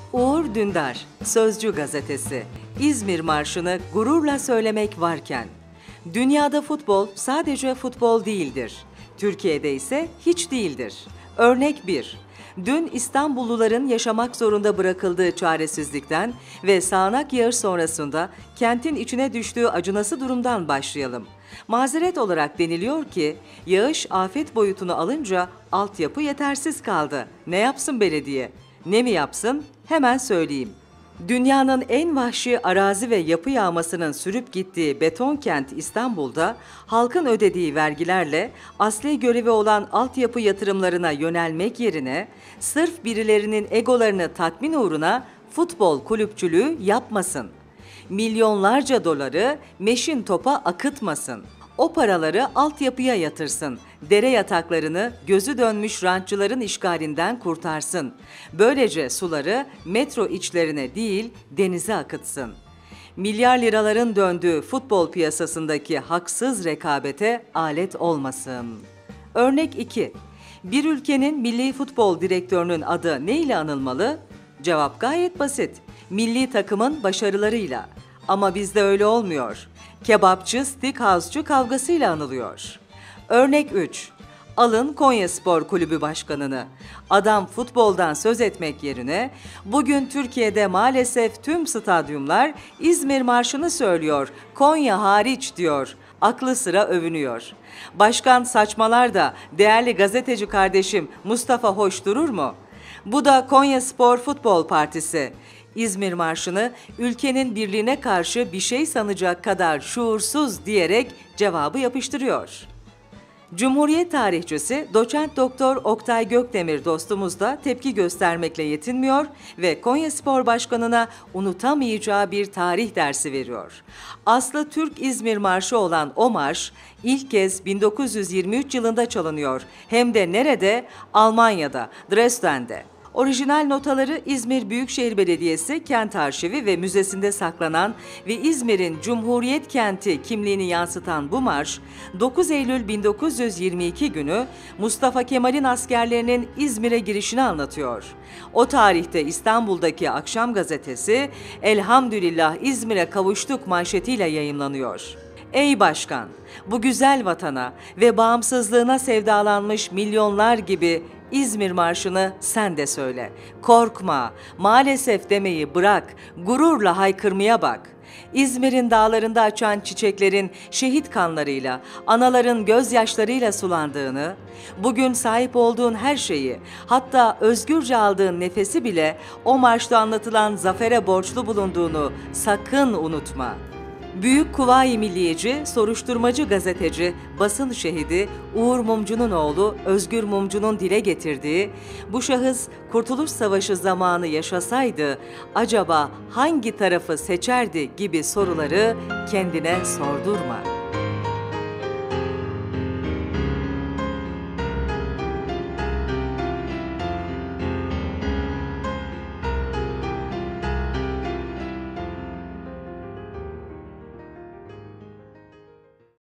Uğur Dündar, Sözcü Gazetesi. İzmir Marşı'nı gururla söylemek varken, dünyada futbol sadece futbol değildir. Türkiye'de ise hiç değildir. Örnek 1. Dün İstanbulluların yaşamak zorunda bırakıldığı çaresizlikten ve sağanak yağış sonrasında kentin içine düştüğü acınası durumdan başlayalım. Mazeret olarak deniliyor ki, yağış afet boyutunu alınca altyapı yetersiz kaldı. Ne yapsın belediye? Ne mi yapsın? Hemen söyleyeyim. Dünyanın en vahşi arazi ve yapı yağmasının sürüp gittiği beton kent İstanbul'da halkın ödediği vergilerle asli görevi olan altyapı yatırımlarına yönelmek yerine sırf birilerinin egolarını tatmin uğruna futbol kulüpçülüğü yapmasın. Milyonlarca doları meşin topa akıtmasın. O paraları altyapıya yatırsın. Dere yataklarını gözü dönmüş rantçıların işgalinden kurtarsın. Böylece suları metro içlerine değil denize akıtsın. Milyar liraların döndüğü futbol piyasasındaki haksız rekabete alet olmasın. Örnek 2. Bir ülkenin milli futbol direktörünün adı ne ile anılmalı? Cevap gayet basit. Milli takımın başarılarıyla. Ama bizde öyle olmuyor. Kebapçı, steakhouse'cu kavgasıyla anılıyor. Örnek 3. Alın Konyaspor Kulübü Başkanı'nı. Adam futboldan söz etmek yerine bugün Türkiye'de maalesef tüm stadyumlar İzmir Marşı'nı söylüyor, Konya hariç diyor. Aklı sıra övünüyor. Başkan saçmalar da değerli gazeteci kardeşim Mustafa hoş durur mu? Bu da Konyaspor Futbol Partisi. İzmir Marşı'nı ülkenin birliğine karşı bir şey sanacak kadar şuursuz diyerek cevabı yapıştırıyor. Cumhuriyet tarihçisi Doçent Doktor Oktay Gökdemir dostumuz da tepki göstermekle yetinmiyor ve Konyaspor Başkanı'na unutamayacağı bir tarih dersi veriyor. Aslı Türk İzmir Marşı olan o marş ilk kez 1923 yılında çalınıyor. Hem de nerede? Almanya'da, Dresden'de. Orijinal notaları İzmir Büyükşehir Belediyesi Kent Arşivi ve Müzesi'nde saklanan ve İzmir'in Cumhuriyet kenti kimliğini yansıtan bu marş, 9 Eylül 1922 günü Mustafa Kemal'in askerlerinin İzmir'e girişini anlatıyor. O tarihte İstanbul'daki Akşam Gazetesi, "Elhamdülillah İzmir'e kavuştuk" manşetiyle yayımlanıyor. Ey başkan, bu güzel vatana ve bağımsızlığına sevdalanmış milyonlar gibi İzmir Marşı'nı sen de söyle. Korkma, maalesef demeyi bırak, gururla haykırmaya bak. İzmir'in dağlarında açan çiçeklerin şehit kanlarıyla, anaların gözyaşlarıyla sulandığını, bugün sahip olduğun her şeyi, hatta özgürce aldığın nefesi bile o marşta anlatılan zafere borçlu bulunduğunu sakın unutma. Büyük Kuvayi Milliyeci, soruşturmacı gazeteci, basın şehidi Uğur Mumcu'nun oğlu Özgür Mumcu'nun dile getirdiği, bu şahıs Kurtuluş Savaşı zamanı yaşasaydı acaba hangi tarafı seçerdi gibi soruları kendine sordurma.